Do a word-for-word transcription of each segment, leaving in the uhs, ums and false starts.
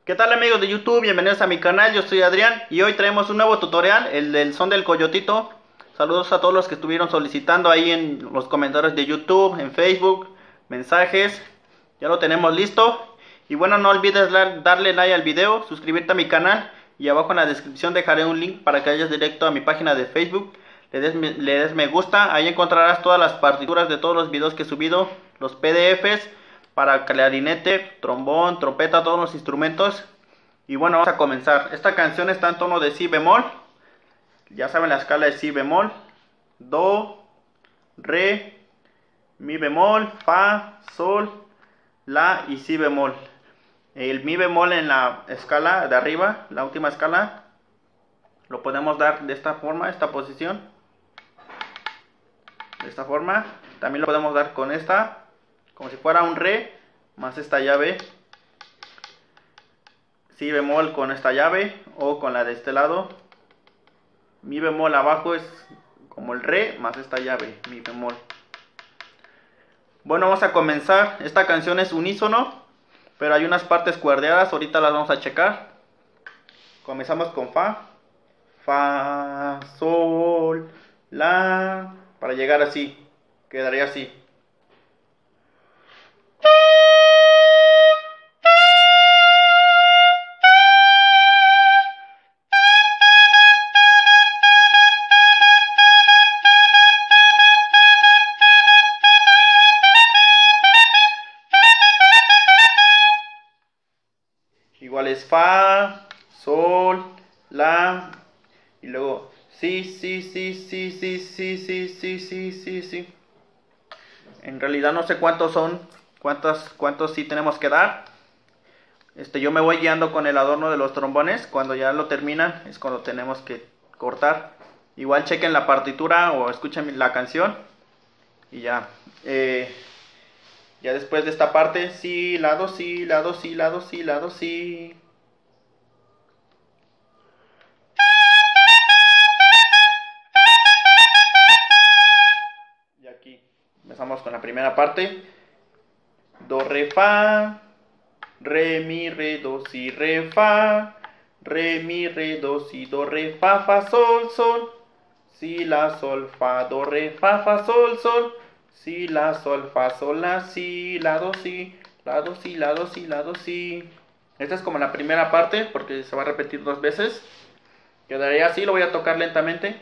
¿Qué tal amigos de YouTube? Bienvenidos a mi canal, yo soy Adrián y hoy traemos un nuevo tutorial, el del son del coyotito. Saludos a todos los que estuvieron solicitando ahí en los comentarios de YouTube, en Facebook, mensajes. Ya lo tenemos listo. Y bueno, no olvides darle like al video, suscribirte a mi canal y abajo en la descripción dejaré un link para que vayas directo a mi página de Facebook. Le des, le des me gusta, ahí encontrarás todas las partituras de todos los videos que he subido, los P D Fs para clarinete, trombón, trompeta, todos los instrumentos. Y bueno, vamos a comenzar. Esta canción está en tono de si bemol. Ya saben la escala de si bemol, do, re, mi bemol, fa, sol, la y si bemol. El mi bemol en la escala de arriba, la última escala, lo podemos dar de esta forma, esta posición. De esta forma. También lo podemos dar con esta, como si fuera un re, más esta llave. Si bemol con esta llave o con la de este lado. Mi bemol abajo es como el re más esta llave, mi bemol. Bueno, vamos a comenzar. Esta canción es unísono, pero hay unas partes cuerdeadas, ahorita las vamos a checar. Comenzamos con fa, fa, sol, la, para llegar así, quedaría así. Igual es fa, sol, la y luego si, si, si, si, si, si, si, si, si, si, si. En realidad no sé cuántos son, cuántos, cuántos sí tenemos que dar. Este, yo me voy guiando con el adorno de los trombones. Cuando ya lo terminan es cuando tenemos que cortar. Igual chequen la partitura o escuchen la canción y ya. Eh, Ya después de esta parte, si, la, do, si, la, do, si, la, do, si, la, do, si. Y aquí empezamos con la primera parte. Do, re, fa, re, mi, re, do, si, re, fa, re, mi, re, do, si, do, re, fa, fa, sol, sol, si, la, sol, fa, do, re, fa, fa, sol, sol, si, la, sol, fa, sol, la, si, la, do, si, la, do, si, la, do, si, la, do, si. Esta es como la primera parte porque se va a repetir dos veces. Quedaría así, lo voy a tocar lentamente.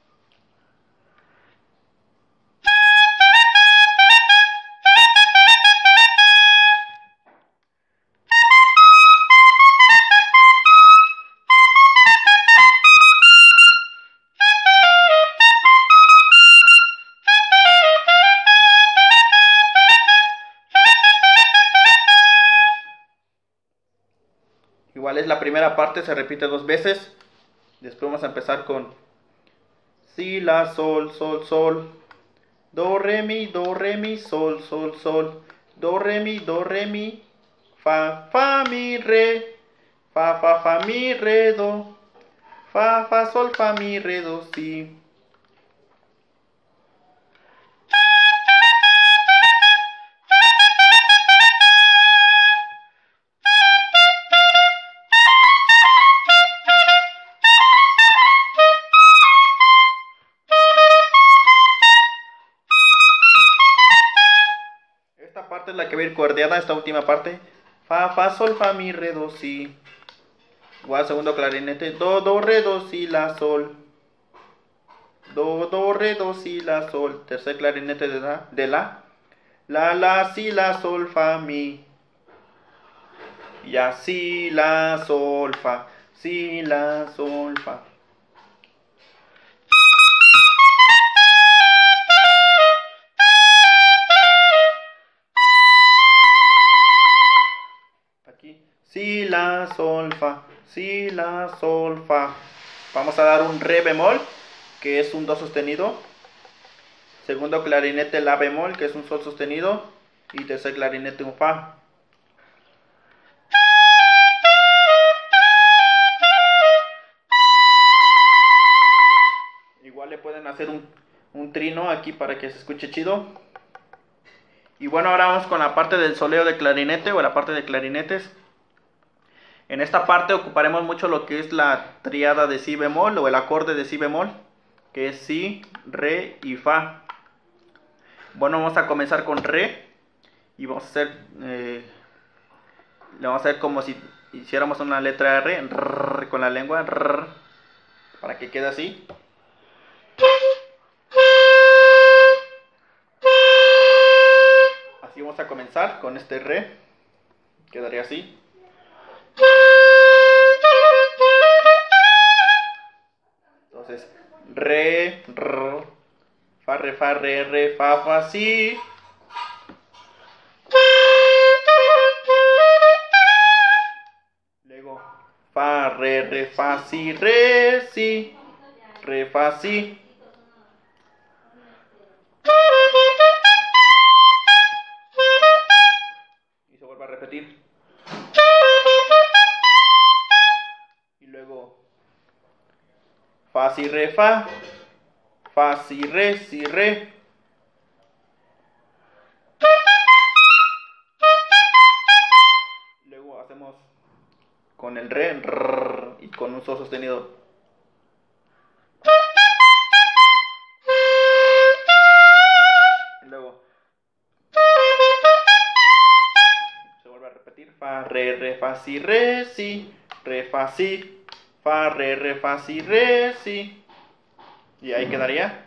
Igual es la primera parte, se repite dos veces. Después vamos a empezar con si, la, sol, sol, sol, do, re, mi, do, re, mi, sol, sol, sol, do, re, mi, do, re, mi, fa, fa, mi, re, fa, fa, fa, mi, re, do, fa, fa, sol, fa, mi, re, do, si. Esta parte es la que va a ir cuerdeada, esta última parte. Fa, fa, sol, fa, mi, re, do, si. Igual segundo clarinete. Do, do, re, do, si, la, sol. Do, do, re, do, si, la, sol. Tercer clarinete de la. De la. La, la, si, la, sol, fa, mi. Y así, la, sol, fa. Si, la, sol, fa. Si, la, sol, fa, si, la, sol, fa. Vamos a dar un re bemol, que es un do sostenido. Segundo clarinete, la bemol, que es un sol sostenido. Y tercer clarinete, un fa. Igual le pueden hacer un, un trino aquí para que se escuche chido. Y bueno, ahora vamos con la parte del soleo de clarinete o la parte de clarinetes. En esta parte ocuparemos mucho lo que es la tríada de si bemol o el acorde de si bemol, que es si, re y fa. Bueno, vamos a comenzar con re y vamos a hacer, eh, le vamos a hacer como si hiciéramos una letra R, rrr, con la lengua, rrr, para que quede así. Así vamos a comenzar con este re, quedaría así. Entonces, re, rrr, fa, re, fa, re, re, fa, fa, si. Luego, fa, re, re, fa, si, re, si, re, fa, si. Y se vuelve a repetir. Y luego, fa, si, re, fa, fa, si, re, si, re. Luego hacemos con el re, rrr, y con un sol sostenido. Y luego se vuelve a repetir, fa, re, re, fa, si, re, si, re, fa, si, fa, re, re, fa, si, re, si. Y ahí quedaría.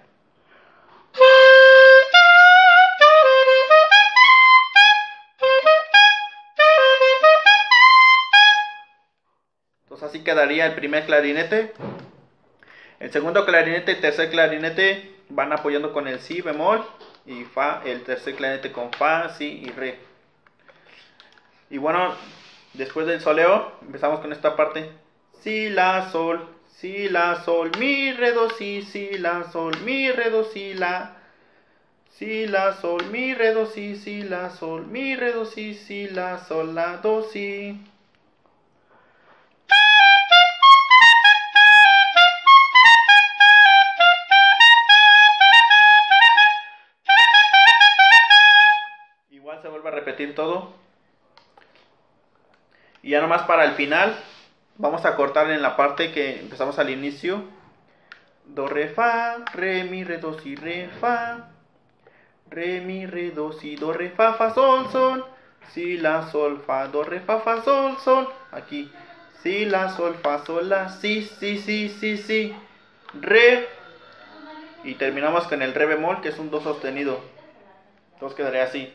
Entonces así quedaría el primer clarinete. El segundo clarinete y tercer clarinete van apoyando con el si bemol y fa, el tercer clarinete con fa, si y re. Y bueno, después del soleo empezamos con esta parte. Si, la, sol, si, la, sol, mi, re, do, si, si, la, sol, mi, re, do, si, la. Si, la, sol, mi, re, do, si, si, la, sol, mi, re, do, si, si, la, sol, la, do, si. Igual se vuelve a repetir todo. Y ya nomás para el final vamos a cortar en la parte que empezamos al inicio. Do, re, fa, re, mi, re, do, si, re, fa. Re, mi, re, do, si, do, re, fa, fa, sol, sol. Si, la, sol, fa, do, re, fa, fa, sol, sol. Aquí. Si, la, sol, fa, sol, la, si, si, si, si, si. Re. Y terminamos con el re bemol, que es un do sostenido. Entonces quedaría así.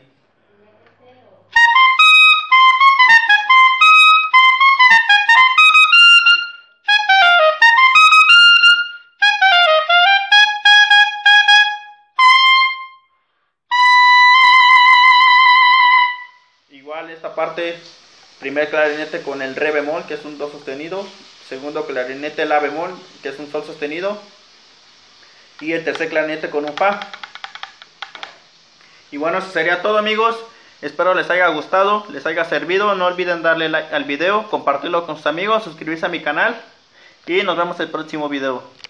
Igual esta parte, primer clarinete con el re bemol, que es un do sostenido. Segundo clarinete la bemol, que es un sol sostenido. Y el tercer clarinete con un fa. Y bueno, eso sería todo, amigos. Espero les haya gustado, les haya servido. No olviden darle like al video, compartirlo con sus amigos, suscribirse a mi canal. Y nos vemos en el próximo video.